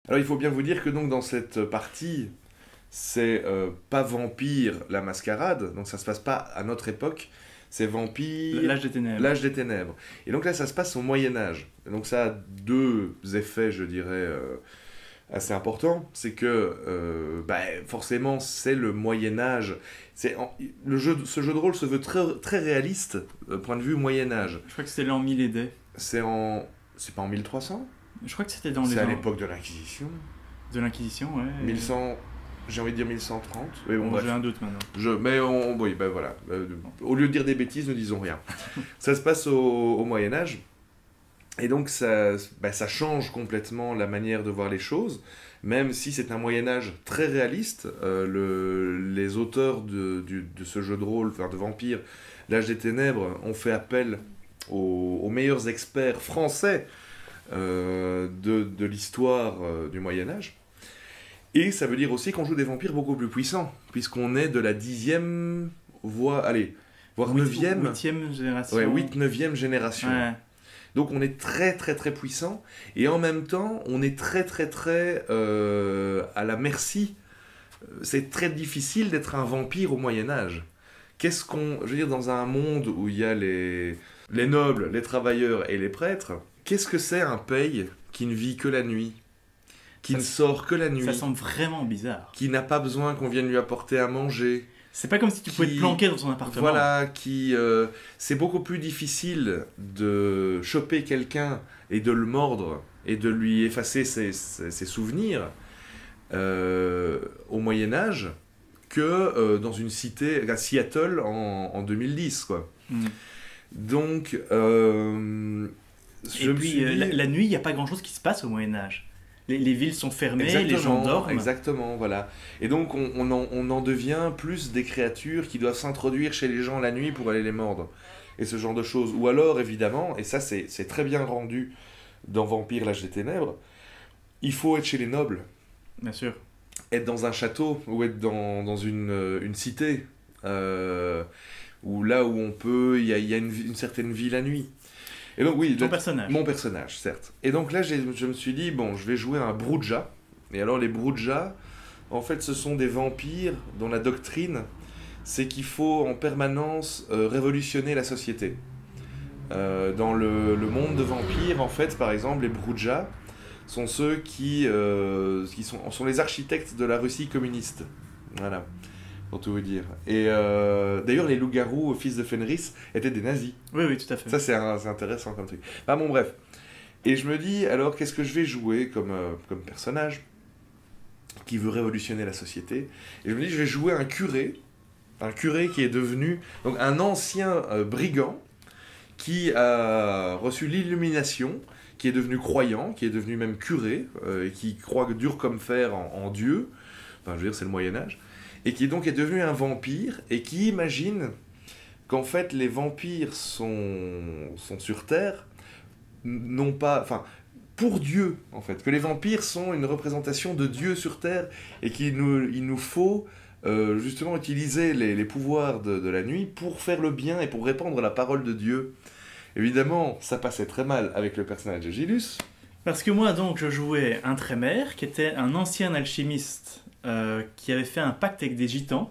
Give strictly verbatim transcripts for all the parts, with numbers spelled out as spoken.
Alors il faut bien vous dire que donc dans cette partie, c'est euh, pas Vampire la Mascarade, donc ça se passe pas à notre époque, c'est Vampire... L'âge des ténèbres. L'âge des ténèbres. Et donc là, ça se passe au Moyen-Âge. Donc ça a deux effets, je dirais, euh, assez importants. C'est que, euh, bah, forcément, c'est le Moyen-Âge. C'est en- le jeu, ce jeu de rôle se veut très, très réaliste, euh, point de vue Moyen-Âge. Je crois que c'était l'an mille et des. C'est en... C'est pas en mille trois cents? Je crois que c'était dans les C'est à ans l'époque de l'Inquisition. de l'Inquisition, ouais. et- mille cent... J'ai envie de dire mille cent trente. Mais bon, Bon, bref. j'ai un doute maintenant. Je, mais on, oui, ben voilà. Euh, au lieu de dire des bêtises, ne disons rien. Ça se passe au, au Moyen Âge, et donc ça, ben, ça change complètement la manière de voir les choses, même si c'est un Moyen Âge très réaliste. Euh, le, les auteurs de, du- de ce jeu de rôle, enfin de Vampire, l'Âge des Ténèbres, ont fait appel aux, aux meilleurs experts français euh, de, de l'histoire euh, du Moyen Âge. Et ça veut dire aussi qu'on joue des vampires beaucoup plus puissants, puisqu'on est de la dixième, voire, allez, voire Huit- neuvième, Huitième génération. ouais, huit, neuvième génération. Ouais. Donc on est très très très puissant, et en même temps, on est très très très euh, à la merci. C'est très difficile d'être un vampire au Moyen-Âge. Qu'est-ce qu'on... Je veux dire, dans un monde où il y a les, les nobles, les travailleurs et les prêtres, qu'est-ce que c'est un paye qui ne vit que la nuit, qui Ça- ne sort que la nuit, Ça semble vraiment bizarre. qui n'a pas besoin qu'on vienne lui apporter à manger, C'est pas comme si tu pouvais Qui- te planquer dans son appartement. voilà, qui... euh, c'est beaucoup plus difficile de choper quelqu'un et de le mordre et de lui effacer ses, ses- ses souvenirs euh, au Moyen-Âge que euh, dans une cité, à Seattle en, en deux mille dix, quoi. Mm. Donc, euh, je Et me puis, suis euh, dit- la, la nuit, il n'y a pas grand-chose qui se passe au Moyen-Âge. Les, les villes sont fermées, les gens Exactement, dorment. exactement, voilà. Et donc on, on en, on en devient plus des créatures qui doivent s'introduire chez les gens la nuit pour aller les mordre. Et ce genre de choses. Ou alors, évidemment, et ça c'est c'est très bien rendu dans Vampire, l'âge des ténèbres, il faut être chez les nobles. Bien sûr. Être dans un château ou être dans, dans une, euh, une cité. Euh, où là où on peut, il y a, il y a une, une certaine vie la nuit. Et donc oui, Ton là- personnage. mon personnage, certes. Et donc là, j'ai- je me suis dit, bon, je vais jouer un Broodja. Et alors, les Broodja, en fait, ce sont des vampires dont la doctrine, c'est qu'il faut en permanence euh, révolutionner la société. Euh, dans le, le monde de vampires, en fait, par exemple, les Broodja sont ceux qui, euh, qui sont, sont les architectes de la Russie communiste. Voilà, pour tout vous dire. Et euh, d'ailleurs, les loups-garous, fils de Fenris, étaient des nazis. Oui, oui, tout à fait. Ça, c'est un- c'est intéressant comme truc. Enfin bon, bref. Et je me dis, alors, qu'est-ce que je vais jouer comme, euh, comme personnage qui veut révolutionner la société? Et je me dis, je vais jouer un curé, un curé qui est devenu donc un ancien euh, brigand qui a reçu l'illumination, qui est devenu croyant, qui est devenu même curé, euh, et qui croit dur comme fer en, en Dieu. Enfin, je veux dire, c'est le Moyen-Âge. Et qui donc est devenu un vampire, et qui imagine qu'en fait les vampires sont, sont sur Terre, non pas, enfin, pour Dieu en fait, que les vampires sont une représentation de Dieu sur Terre et qu'il nous, il nous faut euh, justement utiliser les, les pouvoirs de, de la nuit pour faire le bien et pour répandre la parole de Dieu. Évidemment, ça passait très mal avec le personnage de Gilus. Parce que moi, donc, je jouais un Trémère, qui était un ancien alchimiste euh, qui avait fait un pacte avec des gitans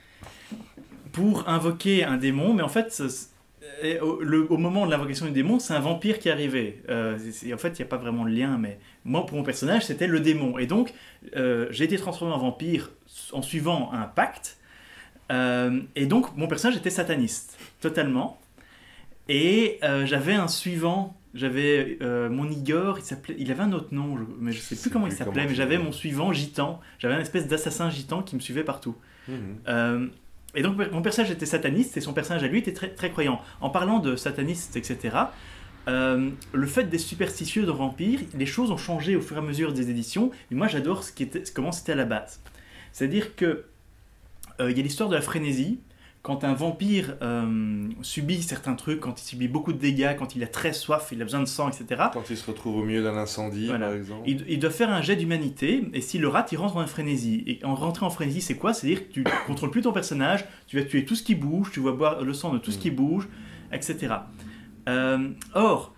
pour invoquer un démon, mais en fait, ce- et au, le- au moment de l'invocation du démon, c'est un vampire qui arrivait. Euh, c'est- en fait, il n'y a pas vraiment de lien, mais moi, pour mon personnage, c'était le démon. Et donc, euh, j'ai été transformé en vampire en suivant un pacte. Euh, et donc, mon personnage était sataniste, totalement. Et euh, j'avais un suivant, j'avais euh, mon Igor, il, s'appelait, il avait un autre nom, je, mais je sais Je plus sais comment plus il s'appelait, comment mais tu j'avais dis. mon suivant gitan, j'avais un espèce d'assassin gitan qui me suivait partout. Mhm. Euh, et donc mon personnage était sataniste et son personnage à lui était très, très croyant. En parlant de sataniste, et cetera, euh, le fait des superstitieux de vampires, les choses ont changé au fur et à mesure des éditions, et moi j'adore ce qui était, comment c'était à la base. C'est-à-dire que euh, il y a l'histoire de la frénésie. Quand un vampire euh, subit certains trucs, quand il subit beaucoup de dégâts, quand il a très soif, il a besoin de sang, et cetera, Quand il se retrouve au milieu d'un incendie, Voilà. par exemple. il, il doit faire un jet d'humanité, et s'il le rate, il rentre en frénésie. Et en rentrant en frénésie, c'est quoi? C'est-à-dire que tu ne contrôles plus ton personnage, tu vas tuer tout ce qui bouge, tu vas boire le sang de tout ce qui bouge, et cetera. Euh, or,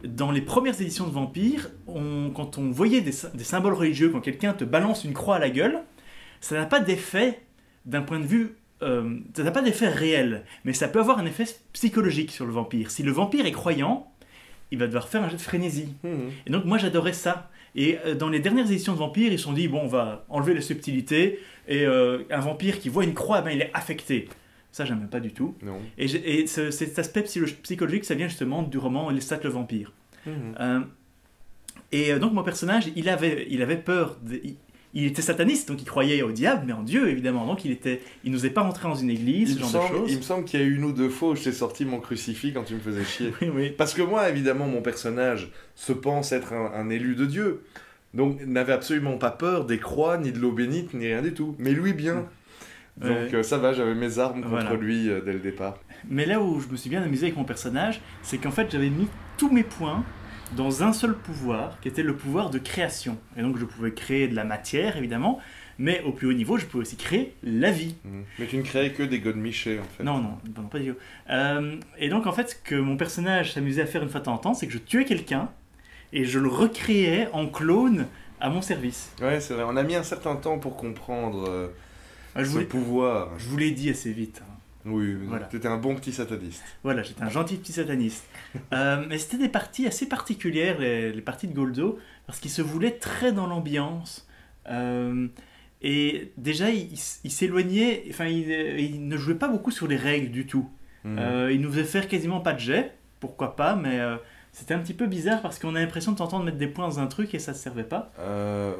dans les premières éditions de Vampire, on, quand on voyait des, des symboles religieux, quand quelqu'un te balance une croix à la gueule, ça n'a pas d'effet d'un point de vue... Euh, ça n'a pas d'effet réel, mais ça peut avoir un effet psychologique sur le vampire. Si le vampire est croyant, il va devoir faire un jet de frénésie. Mmh. Et donc moi j'adorais ça. Et euh, dans les dernières éditions de Vampire, ils se sont dit, bon, on va enlever les subtilités, et euh, un vampire qui voit une croix, ben, il est affecté. Ça, j'aime pas du tout. Non. Et, et ce, cet aspect psy- psychologique, ça vient justement du roman Lestat le vampire. Mmh. Euh, et euh, donc mon personnage, il avait, il avait peur, de, il, il était sataniste, donc il croyait au diable, mais en Dieu évidemment. Donc il était, il n'osait pas rentrer dans une église, il ce genre semble, de choses. Il me semble qu'il y a une ou deux fois où je t'ai sorti mon crucifix quand tu me faisais chier. Oui, oui. Parce que moi, évidemment, mon personnage se pense être un, un élu de Dieu. Donc n'avait absolument pas peur des croix, ni de l'eau bénite, ni rien du tout. Mais lui, bien. Donc ouais. euh, ça va, j'avais mes armes contre voilà. lui euh, dès le départ. Mais là où je me suis bien amusé avec mon personnage, c'est qu'en fait j'avais mis tous mes points dans un seul pouvoir, qui était le pouvoir de création. Et donc je pouvais créer de la matière, évidemment, mais au plus haut niveau, je pouvais aussi créer la vie. Mmh. Mais tu ne créais que des godemichés, en fait. Non, non, non pas du tout. Euh, et donc en fait, ce que mon personnage s'amusait à faire une fois de temps en temps, c'est que je tuais quelqu'un, et je le recréais en clone à mon service. Ouais, c'est vrai. On a mis un certain temps pour comprendre euh, ah, je ce voulais... pouvoir. Je vous l'ai dit assez vite. Oui, voilà. Tu étais un bon petit sataniste. Voilà, j'étais un gentil petit sataniste. euh, mais c'était des parties assez particulières, les, les parties de Goldo, parce qu'il se voulait très dans l'ambiance. Euh, et déjà, il, il s'éloignait, enfin, il, il ne jouait pas beaucoup sur les règles du tout. Mmh. Euh, il nous faisait faire quasiment pas de jet, pourquoi pas, mais euh, c'était un petit peu bizarre parce qu'on a l'impression de t'entendre mettre des points dans un truc et ça ne servait pas. Euh...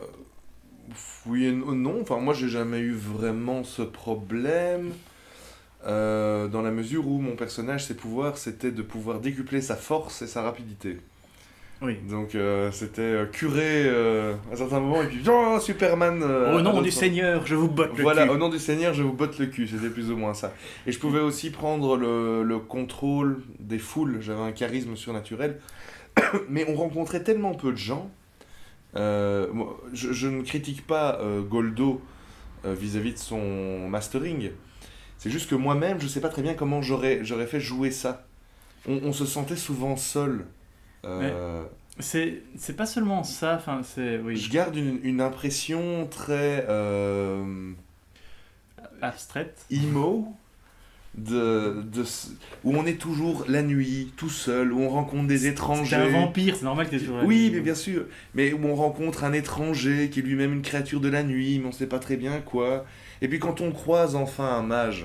Oui et non, enfin, moi j'ai jamais eu vraiment ce problème. Euh, dans la mesure où mon personnage, ses pouvoirs, c'était de pouvoir décupler sa force et sa rapidité. Oui. Donc euh, c'était euh, curé euh, à un certain moment et puis oh, Superman. Euh, au nom du Seigneur, je vous botte le voilà, cul. Voilà, au nom du Seigneur, je vous botte le cul. C'était plus ou moins ça. Et je pouvais aussi prendre le, le contrôle des foules. J'avais un charisme surnaturel. Mais on rencontrait tellement peu de gens. Euh, moi, je, je ne critique pas euh, Goldo euh, vis-à-vis de son mastering. C'est juste que moi-même, je sais pas très bien comment j'aurais, j'aurais fait jouer ça. On, on se sentait souvent seul. Euh... C'est, c'est pas seulement ça, enfin, c'est... Oui. Je garde une, une impression très... Euh... abstraite. Emo. De, de, où on est toujours la nuit, tout seul, où on rencontre des étrangers. C'est un vampire, c'est normal que tu sois... Oui, mais bien sûr. Mais où on rencontre un étranger qui est lui-même une créature de la nuit, mais on sait pas très bien quoi... Et puis quand on croise enfin un mage,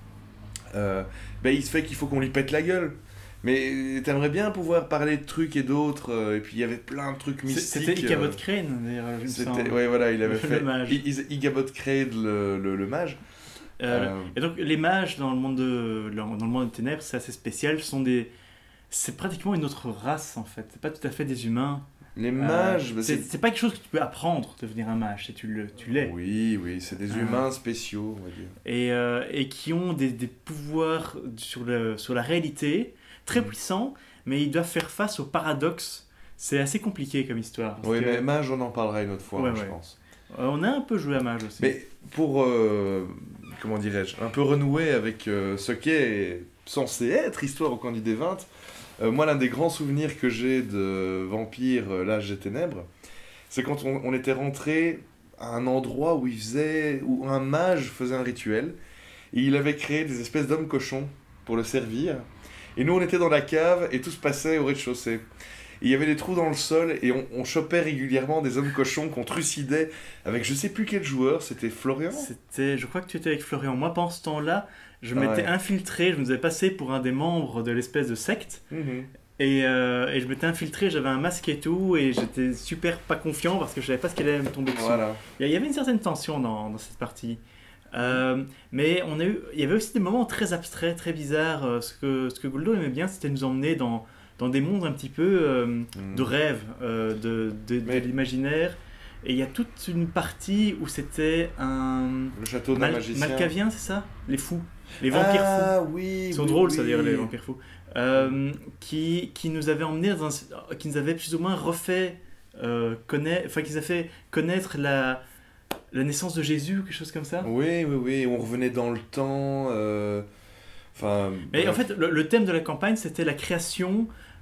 euh, ben il se fait qu'il faut qu'on lui pète la gueule. Mais t'aimerais bien pouvoir parler de trucs et d'autres, euh, et puis il y avait plein de trucs mystiques. C'était Ichabod Crane, d'ailleurs. C'était, ouais, voilà, il avait le fait mage. Ichabod Crane, le, le, le mage. Euh, euh... Et donc les mages dans le monde de, dans le monde des ténèbres, c'est assez spécial. Ce sont des, c'est pratiquement une autre race en fait. C'est pas tout à fait des humains. Les mages, euh, bah c'est, c'est pas quelque chose que tu peux apprendre, devenir un mage, tu, le, tu l'es. Oui, oui, c'est des humains euh, spéciaux, on va dire. Et, euh, et qui ont des, des pouvoirs sur, le, sur la réalité, très mmh. puissants, mais ils doivent faire face au paradoxe. C'est assez compliqué comme histoire. Oui, que... mais mage, on en parlera une autre fois, ouais, hein, ouais. je pense. Euh, on a un peu joué à mage aussi. Mais pour, euh, comment dirais-je, un peu renouer avec euh, ce qu'est censé être Histoire au Candide des vingt, Euh, moi, l'un des grands souvenirs que j'ai de Vampire, euh, l'âge des ténèbres, c'est quand on, on était rentré à un endroit où, il faisait, où un mage faisait un rituel, et il avait créé des espèces d'hommes cochons pour le servir. Et nous, on était dans la cave, et tout se passait au rez-de-chaussée. Et il y avait des trous dans le sol, et on, on chopait régulièrement des hommes cochons qu'on trucidait avec je sais plus quel joueur, c'était Florian ? C'était, je crois que tu étais avec Florian. Moi, pendant ce temps-là, je m'étais ouais. infiltré, je me faisais passer pour un des membres de l'espèce de secte. Mmh. Et, euh, et je m'étais infiltré, j'avais un masque et tout, et j'étais super pas confiant parce que je savais pas ce qui allait me tomber dessus. Voilà. Il y avait une certaine tension dans, dans cette partie. Euh, mais on a eu, il y avait aussi des moments très abstraits, très bizarres. Ce que, ce que Goldo aimait bien, c'était nous emmener dans, dans des mondes un petit peu euh, mmh. de rêve, euh, de, de, mais... de l'imaginaire. Et il y a toute une partie où c'était un... Le château d'un Mal- magicien. Malkavien, c'est ça ? Les fous. Les vampires ah, fous. Oui, Ils sont oui, drôles, oui. ça, d'ailleurs, les vampires fous. Euh, qui, qui nous avaient emmenés dans un... qui nous avaient plus ou moins refait euh, connaître... Enfin, qui nous a fait connaître la... la naissance de Jésus, quelque chose comme ça. Oui, oui, oui. On revenait dans le temps... Euh... Enfin... Mais bref. en fait, le, le thème de la campagne, c'était la création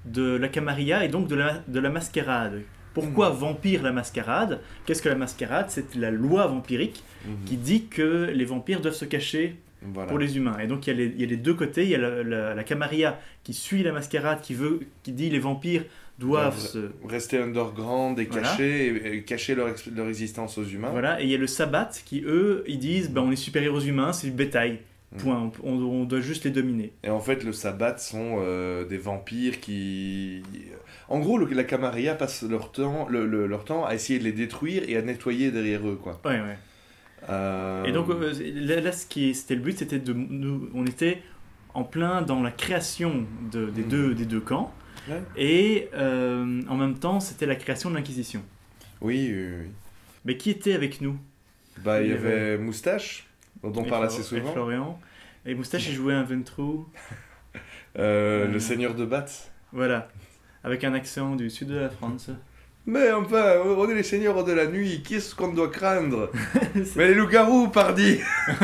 de la Camarilla et donc de la, de la mascarade. Pourquoi mmh. Vampire la mascarade? Qu'est-ce que la mascarade? C'est la loi vampirique mmh. qui dit que les vampires doivent se cacher voilà. pour les humains. Et donc il y a les, il y a les deux côtés. Il y a la, la, la Camarilla qui suit la mascarade, qui, veut, qui dit les vampires doivent se... rester underground et voilà. cacher, et, et cacher leur, leur existence aux humains. Voilà. Et il y a le Sabbat qui, eux, ils disent bah, on est supérieur aux humains, c'est du bétail. Point. On, on doit juste les dominer. Et en fait, le Sabbat sont euh, des vampires qui... En gros, le, la Camarilla passe leur temps, le, le, leur temps à essayer de les détruire et à nettoyer derrière eux, quoi. Ouais, ouais. Euh... Et donc, euh, là, là, ce qui c'était le but, c'était de... Nous, on était en plein dans la création de, des, mmh. deux, des deux camps. Ouais. Et euh, en même temps, c'était la création de l'Inquisition. Oui, oui, oui. Mais qui était avec nous? Bah, il y avait euh... Moustache, dont on parle assez souvent. Et Florian. Et Moustache, il jouait un Ventrou. euh, euh, le seigneur de Bath. Voilà. Avec un accent du sud de la France. Mais enfin, on est les seigneurs de la nuit, qui est-ce qu'on doit craindre? Mais les loups-garous, pardi.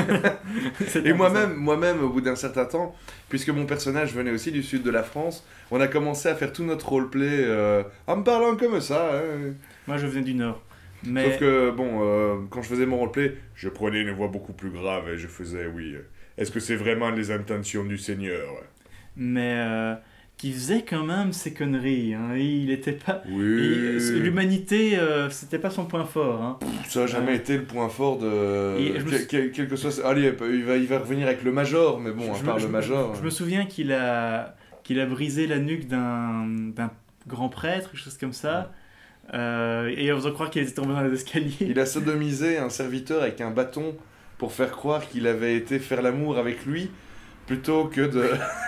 Et moi-même, moi-même, au bout d'un certain temps, puisque mon personnage venait aussi du sud de la France, on a commencé à faire tout notre roleplay euh, en me parlant comme ça. Hein. Moi, je venais du nord. Mais... Sauf que, bon, euh, quand je faisais mon roleplay, je prenais une voix beaucoup plus grave et je faisais, oui, euh, est-ce que c'est vraiment les intentions du Seigneur? Mais euh, qui faisait quand même ces conneries. Hein. Il était pas... Oui. L'humanité, euh, c'était pas son point fort. Hein. Ça n'a jamais euh... été le point fort de... Et je quel, quel, quel que soit... Allez, il va, il va revenir avec le Major, mais bon, à part je, le Major... Je, je me souviens qu'il a, qu'il a brisé la nuque d'un, d'un grand prêtre, quelque chose comme ça. Ouais. Euh, et en faisant croire qu'il était tombé dans les escaliers. Il a sodomisé un serviteur avec un bâton pour faire croire qu'il avait été faire l'amour avec lui, plutôt que de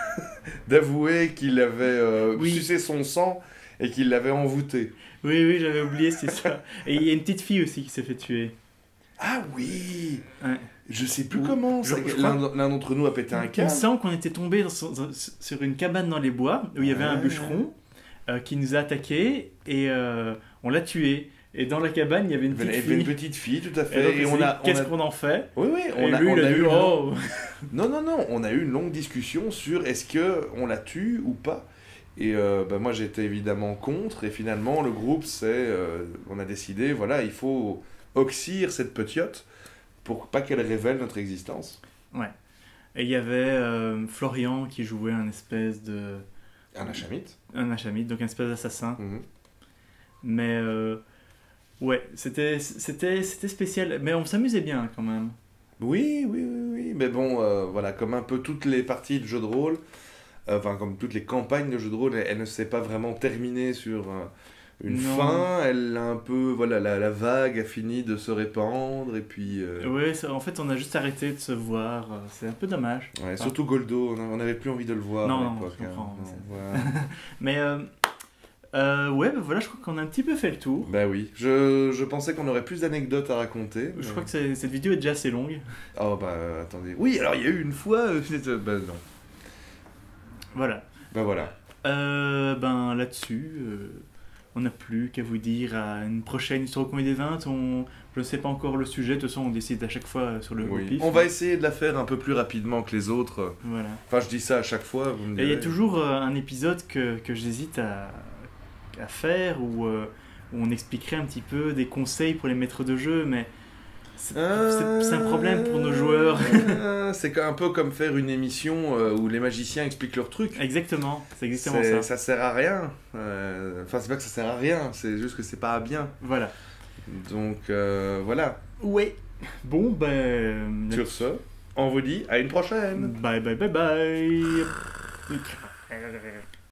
d'avouer qu'il avait euh, oui. sucé son sang et qu'il l'avait envoûté. Oui, oui, j'avais oublié cette histoire. Et il y a une petite fille aussi qui s'est fait tuer. Ah oui ouais. Je sais plus Ou, comment, ça, je, je l'un, crois... l'un d'entre nous a pété un câble. Il me semble qu'on était tombé sur, sur une cabane dans les bois, où il y avait ouais. un bûcheron, Euh, qui nous a attaqué et euh, on l'a tué. Et dans la cabane, il y avait une petite il y fille. avait une petite fille, tout à fait. Et, donc, et on a, qu'est-ce on a... qu'on en fait? Oui, oui. On et a, lui, on il a, a eu dit, oh. Non, non, non. On a eu une longue discussion sur est-ce que on la tue ou pas. Et euh, bah, moi, j'étais évidemment contre. Et finalement, le groupe, c'est, euh, on a décidé, voilà, il faut oxyre cette petite pour pas qu'elle révèle notre existence. Ouais. Et il y avait euh, Florian qui jouait un espèce de... Un achamite. Un achamite, donc un espèce d'assassin. Mmh. Mais euh, ouais, c'était, c'était, c'était spécial. Mais on s'amusait bien quand même. Oui, oui, oui, oui. Mais bon, euh, voilà, comme un peu toutes les parties de jeux de rôle, euh, enfin comme toutes les campagnes de jeux de rôle, elle, elle ne s'est pas vraiment terminée sur euh, une non. fin. Elle a un peu, voilà, la, la vague a fini de se répandre et puis... Euh... Ouais, ça, en fait, on a juste arrêté de se voir. C'est un peu dommage. Ouais, enfin, surtout Goldo, on n'avait plus envie de le voir non, à non, l'époque. je comprends. Hein. Non, voilà. Mais euh, euh, ouais, bah voilà, je crois qu'on a un petit peu fait le tour. Bah oui, je, je pensais qu'on aurait plus d'anecdotes à raconter. Je mais... crois que c'est, cette vidéo est déjà assez longue. Oh bah attendez. Oui, alors il y a eu une fois... Euh, bah non. Voilà. Bah voilà. Euh, ben là-dessus... Euh... On n'a plus qu'à vous dire à une prochaine Histoire au coin des vingt. On... Je ne sais pas encore le sujet, de toute façon on décide à chaque fois sur le oui. pif. On va essayer de la faire un peu plus rapidement que les autres. Voilà. Enfin je dis ça à chaque fois. Vous me direz. Et il y a toujours euh, un épisode que, que j'hésite à, à faire où, euh, où on expliquerait un petit peu des conseils pour les maîtres de jeu, mais c'est, euh... c'est, c'est un problème pour nos joueurs. C'est un peu comme faire une émission euh, où les magiciens expliquent leurs trucs. Exactement, c'est exactement c'est, ça. Ça sert à rien. Euh... Enfin, c'est pas que ça sert à rien, c'est juste que c'est pas bien. Voilà. Donc, euh, voilà. Ouais. Bon, ben... Sur ce, on vous dit à une prochaine. Bye bye bye bye.